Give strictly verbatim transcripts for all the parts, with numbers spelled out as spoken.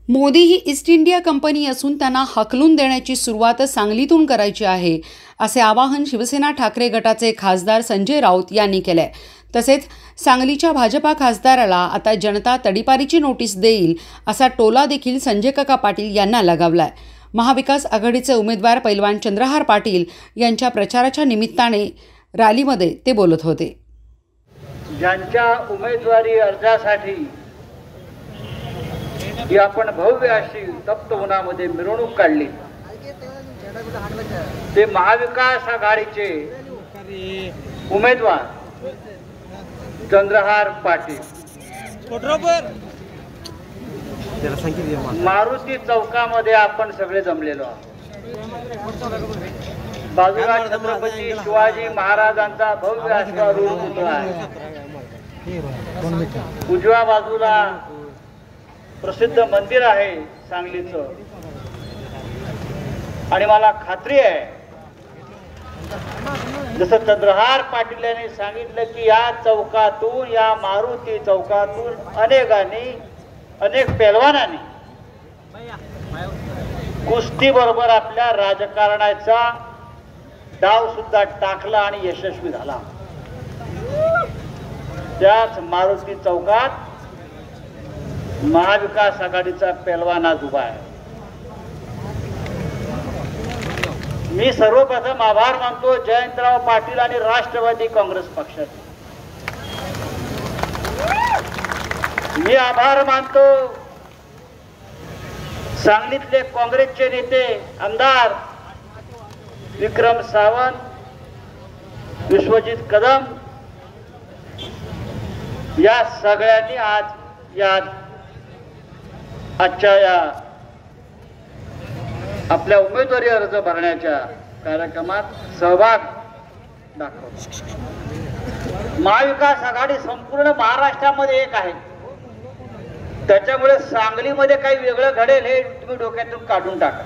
मोदी ही East India company असून त्यांना हकलून देण्याची सुरुवात सांगलीतून करायची आहे, असे आवाहन शिवसेना ठाकरे गटाचे खासदार संजय राऊत यांनी केले। तसेच सांगलीच्या भाजपा खासदाराला आता जनता तडीपारीची नोटीस देईल असा टोला देखील संजय काका पाटील यांना लगावलाय। महाविकास आघाडीचे उमेदवार पैलवान चंद्रहार पाटील यांच्या प्रचाराच्या निमित्ताने रॅलीमध्ये ते बोलत होते। ज्यांच्या उमेदवारी अर्जासाठी ही आपण भव्य अशी तप्त उन्हामध्ये मिरवणूक काढली, ते महाविकास आघाडीचे उमेदवार चंद्रहार पाटील मारुती चौकामध्ये आपण सगळे जमलेलो आहोत। बाजूला छत्रपती शिवाजी महाराजांचा भव्य असा रूप पुतळा आहे, उजव्या बाजूला प्रसिद्ध मंदिर आहे सांगलीचं, आणि मला खात्री आहे जसं चंद्रहार पाटील यांनी सांगितलं की या चौकातून, या मारुती चौकातून अनेकांनी, अनेक पैलवानांनी कुस्ती बरोबर आपल्या राजकारणाचा डाव सुद्धा टाकला आणि यशस्वी झाला। त्याच मारुती चौकात महाविकास आघाडीचा पैलवान आज उभा आहे। मी सर्वप्रथम आभार मानतो जयंतराव पाटील आणि राष्ट्रवादी काँग्रेस पक्षाचे। मी आभार मानतो सांगलीतले काँग्रेसचे नेते आमदार विक्रम सावंत, विश्वजित कदम या सगळ्यांनी आज या आजच्या या आपल्या उमेदवारी अर्ज भरण्याच्या कार्यक्रमात सहभाग दाखवला। महाविकास आघाडी संपूर्ण महाराष्ट्रामध्ये एक आहे, त्याच्यामुळे सांगलीमध्ये काही वेगळं घडेल हे तुम्ही डोक्यातून काढून टाका।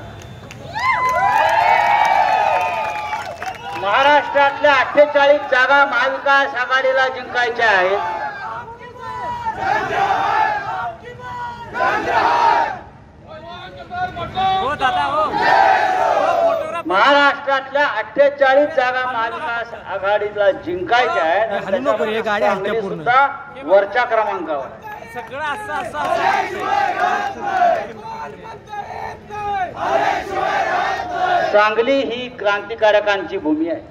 महाराष्ट्रातल्या अठ्ठेचाळीस जागा महाविकास आघाडीला जिंकायच्या आहेत। महाराष्ट्रातल्या अठ्ठेचाळीस जागा महाविकास आघाडीला जिंकायच्या आहेत, सुद्धा वरच्या क्रमांकावर। सांगली ही क्रांतिकारकांची भूमी आहे।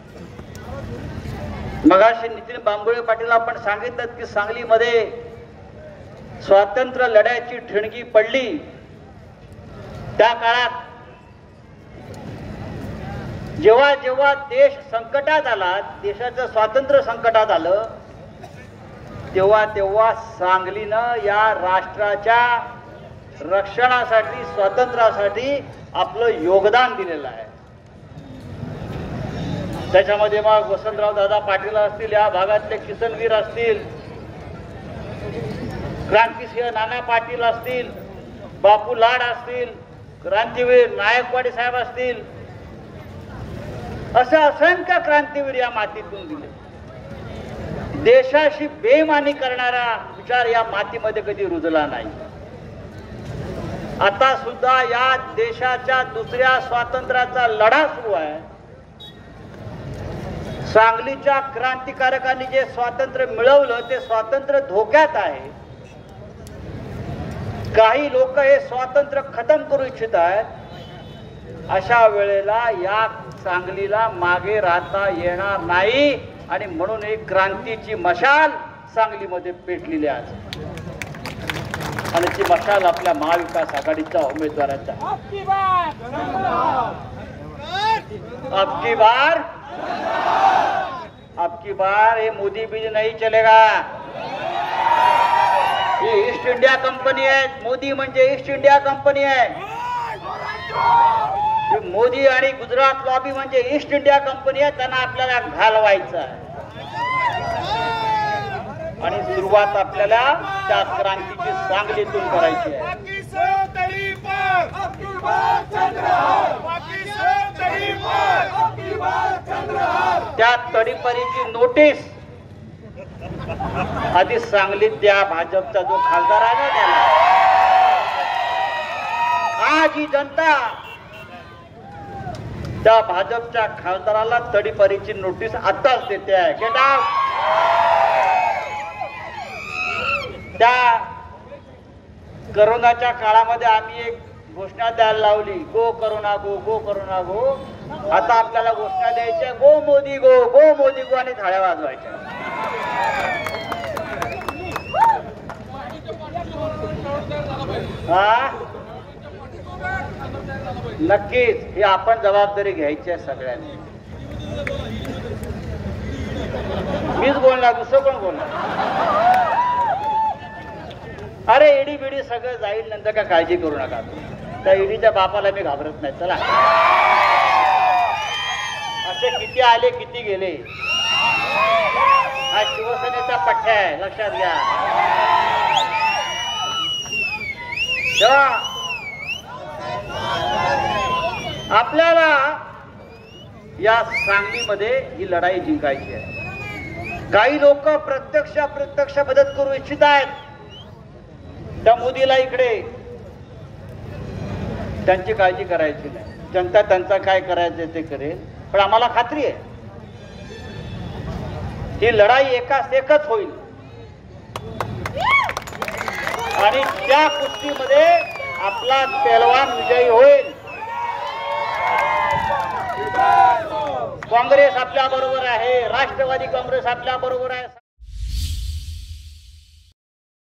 मगाशी नितीन बांबोळे पाटील आपण सांगितलं की सांगलीमध्ये स्वातंत्र्य लढ्याची ठिणगी पडली, त्या काळात जेव्हा जेव्हा देश संकटात आला, देशाचं स्वातंत्र्य संकटात आलं, तेव्हा तेव्हा सांगलीनं या राष्ट्राच्या रक्षणासाठी, स्वातंत्र्यासाठी आपलं योगदान दिलेलं आहे। त्याच्यामध्ये मग वसंतराव दादा पाटील असतील, या भागातले किसनवीर असतील, क्रांतिसिंह नाना पाटील असतील, बापू लाड असतील, क्रांतीवीर नायकवाडी साहेब असतील, असे असंख्य क्रांतीवीर या मातीतून दिले। देशाशी बेईमानी करणारा विचार या मातीमध्ये कधी रुजला नाही। आता सुद्धा या देशाच्या दुसऱ्या स्वातंत्र्याचा लढा सुरू आहे। सांगलीच्या क्रांतिकारकांनी जे स्वातंत्र्य मिळवलं ते स्वातंत्र्य धोक्यात आहे। काही लोक हे स्वातंत्र्य खतम करू इच्छित आहेत। अशा वेळेला या सांगलीला मागे राहता येणार नाही, आणि म्हणून एक क्रांतीची मशाल सांगलीमध्ये पेटलेली आहे, आणि ती मशाल आपल्या महाविकास आघाडीच्या उमेदवाराचा। अबकी बार अबकी बार ये मोदी बीज नहीं चलेगा। ये ईस्ट इंडिया कंपनी है, मोदी म्हणजे ईस्ट इंडिया कंपनी आहे। मोदी आणि गुजरात लॉबी म्हणजे ईस्ट इंडिया कंपनी आहे, त्यांना आपल्याला घालवायचं आहे, आणि सुरुवात आपल्याला त्या क्रांतीची सांगलीतून करायची आहे। त्या तडीपारीची नोटीस आधी सांगलीत द्या, भाजपचा जो खासदार आहे ना त्याला, आज ही जनता त्या भाजपच्या खासदाराला तडीपारीची नोटीस आताच देते आहे. Get out. त्या करोनाच्या काळामध्ये आम्ही एक घोषणा द्यायला लावली, go corona go, go corona go. आता आपल्याला घोषणा द्यायच्या, गो मोदी गो, गो मोदी गो, आणि थाळ्या वाजवायच्या. हा नक्कीच ही आपण जबाबदारी घ्यायची आहे सगळ्यांनी. मीच बोलणार, दुसरं कोण बोलणार? अरे ईडी बिडी सगळं जाईल नंतर, का काळजी करू नका. त्या ईडीच्या बापाला मी घाबरत नाही. चला, असे किती आले किती गेले, हा शिवसेनेचा पठ्ठा आहे, लक्षात घ्या. तेव्हा आपल्याला या सांगलीमध्ये ही लढाई जिंकायची आहे. काही लोक प्रत्यक्ष अप्रत्यक्ष मदत करू इच्छित आहेत. त्या मोदीला इकडे त्यांची काळजी करायची नाही. जनता त्यांचा काय करायचं ते करेल. पण आम्हाला खात्री आहे ही लढाई एकाच एकच होईल आणि त्या कुस्तीमध्ये आपला पेलवान विजयी होईल. काँग्रेस आपल्या बरोबर आहे, राष्ट्रवादी काँग्रेस आपल्या बरोबर आहे.